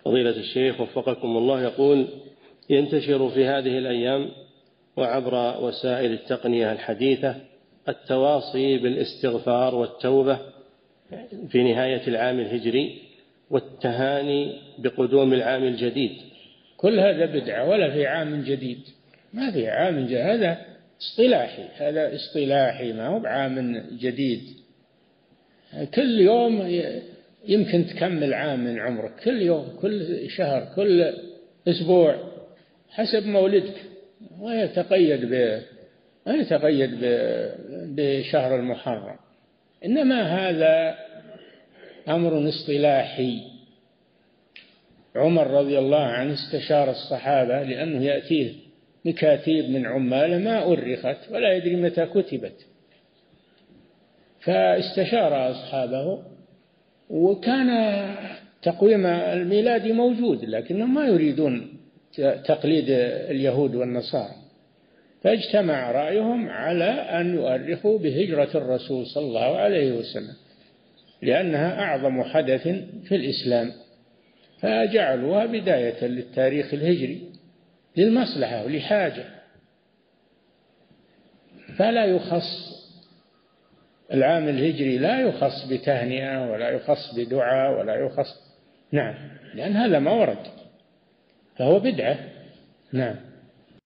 فضيلة الشيخ وفقكم الله، يقول: ينتشر في هذه الأيام وعبر وسائل التقنية الحديثة التواصي بالاستغفار والتوبة في نهاية العام الهجري والتهاني بقدوم العام الجديد. كل هذا بدعة، ولا في عام جديد، ما في عام جديد، هذا اصطلاحي ما هو بعام جديد. كل يوم يمكن تكمل عام من عمرك، كل يوم، كل شهر، كل أسبوع، حسب مولدك، ويتقيد بشهر المحرم. إنما هذا أمر اصطلاحي. عمر رضي الله عنه استشار الصحابة لأنه يأتيه مكاتيب من عماله ما أرخت ولا يدري متى كتبت، فاستشار أصحابه، وكان تقويم الميلاد موجود لكنهم ما يريدون تقليد اليهود والنصارى، فاجتمع رأيهم على أن يؤرخوا بهجرة الرسول صلى الله عليه وسلم لأنها أعظم حدث في الإسلام، فجعلوها بداية للتاريخ الهجري للمصلحة ولحاجة، فلا يخص العام الهجري، لا يخص بتهنئة ولا يخص بدعاء ولا يخص، نعم، لأن هذا ما ورد، فهو بدعة. نعم.